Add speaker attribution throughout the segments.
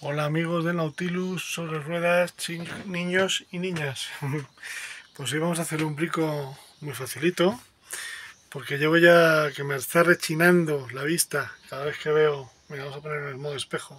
Speaker 1: Hola amigos de Nautilus sobre ruedas, niños y niñas. Pues hoy vamos a hacer un brico muy facilito, porque llevo ya que me está rechinando la vista cada vez que veo. Mira, vamos a poner en el modo espejo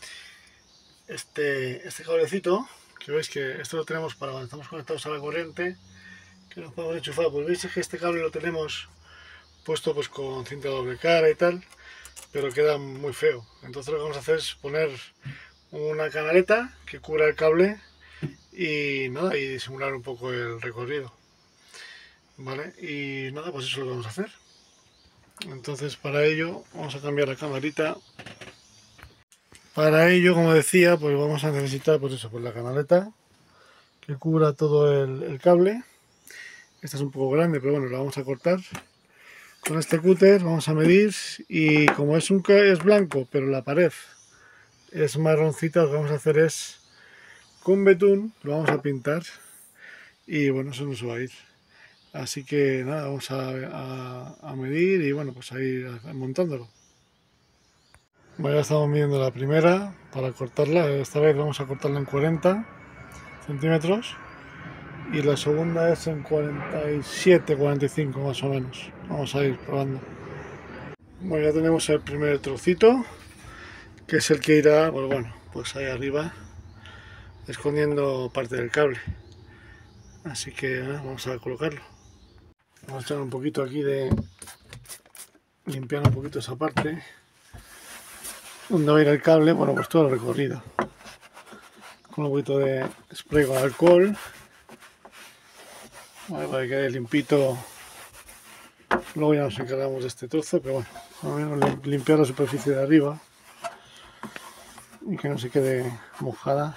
Speaker 1: este cablecito, que veis que esto lo tenemos para cuando estamos conectados a la corriente, que nos podemos enchufar. Pues veis que este cable lo tenemos puesto pues con cinta doble cara y tal, pero queda muy feo. Entonces lo que vamos a hacer es poner una canaleta que cubra el cable y nada, y disimular un poco el recorrido, vale, y nada, pues eso es lo que vamos a hacer. Entonces para ello vamos a cambiar la camarita. Para ello, como decía, pues vamos a necesitar pues eso, pues la canaleta que cubra todo el cable. Esta es un poco grande, pero bueno, la vamos a cortar con este cúter. Vamos a medir, y como es blanco pero la pared es marroncita, lo que vamos a hacer es con betún lo vamos a pintar, y bueno, eso nos va a ir. Así que nada, vamos a medir y bueno, pues a ir montándolo. Bueno, ya estamos midiendo la primera para cortarla. Esta vez vamos a cortarla en 40 centímetros y la segunda es en 47, 45 más o menos. Vamos a ir probando. Bueno, ya tenemos el primer trocito, que es el que irá, pues bueno, pues ahí arriba, escondiendo parte del cable. Así que nada, vamos a colocarlo. Vamos a echar un poquito aquí de... limpiar un poquito esa parte donde va a ir el cable, bueno, pues todo el recorrido. Con un poquito de spray con alcohol, vale, para que quede limpito. Luego ya nos encargamos de este trozo, pero bueno, al menos limpiar la superficie de arriba y que no se quede mojada,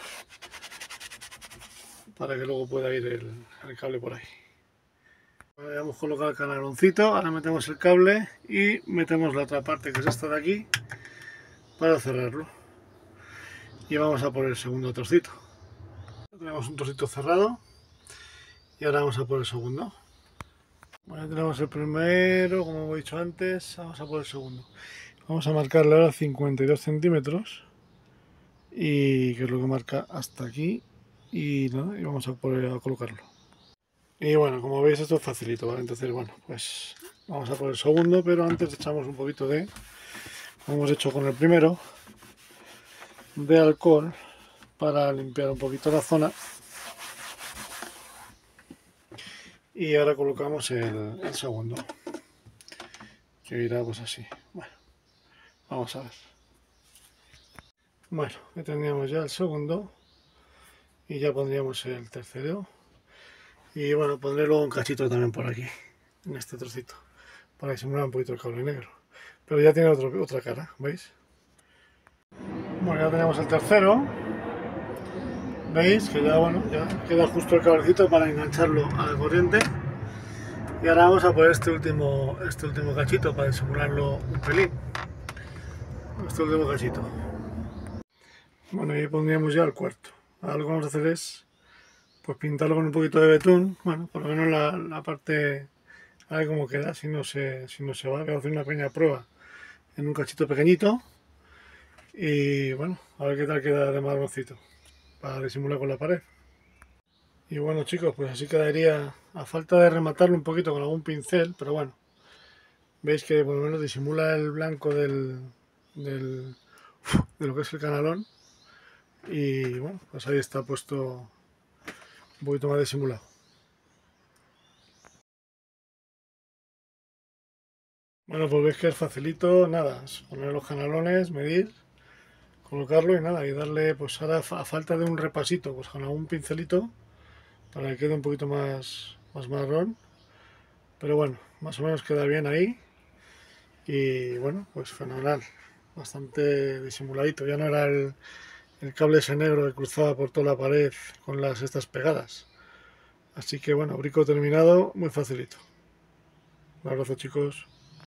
Speaker 1: para que luego pueda ir el cable por ahí. Bueno, ya hemos colocado el canaloncito, ahora metemos el cable y metemos la otra parte, que es esta de aquí, para cerrarlo. Y vamos a por el segundo trocito. Tenemos un trocito cerrado y ahora vamos a por el segundo. Bueno, ya tenemos el primero, como he dicho antes, vamos a por el segundo. Vamos a marcarle ahora 52 centímetros, y que es lo que marca hasta aquí, y nada, y vamos a colocarlo. Y bueno, como veis, esto es facilito, ¿vale? Entonces, bueno, pues vamos a por el segundo, pero antes echamos un poquito de, como hemos hecho con el primero, de alcohol para limpiar un poquito la zona. Y ahora colocamos el segundo, que irá pues así. Bueno, vamos a ver. Bueno, ya tendríamos ya el segundo y ya pondríamos el tercero. Y bueno, pondré luego un cachito también por aquí, en este trocito, para disimular un poquito el cable negro. Pero ya tiene otra cara, ¿veis? Bueno, ya tenemos el tercero. ¿Veis? Que ya, bueno, ya queda justo el cablecito para engancharlo a la corriente. Y ahora vamos a poner este último cachito para disimularlo un pelín. Este último cachito. Bueno, y ahí pondríamos ya el cuarto. Ahora lo que vamos a hacer es pues pintarlo con un poquito de betún. Bueno, por lo menos la parte, a ver cómo queda, si no se va. Voy a hacer una pequeña prueba en un cachito pequeñito. Y bueno, a ver qué tal queda de marroncito, para disimular con la pared. Y bueno, chicos, pues así quedaría, a falta de rematarlo un poquito con algún pincel, pero bueno, veis que por lo menos disimula el blanco de lo que es el canalón. Y bueno, pues ahí está puesto un poquito más disimulado. Bueno, pues veis que es facilito, nada, es poner los canalones, medir, colocarlo y nada, y darle, pues ahora a falta de un repasito, pues con algún pincelito, para que quede un poquito más marrón. Pero bueno, más o menos queda bien ahí. Y bueno, pues fenomenal, bastante disimuladito. Ya no era el cable ese negro que cruzaba por toda la pared con las estas pegadas. Así que bueno, brico terminado, muy facilito. Un abrazo, chicos.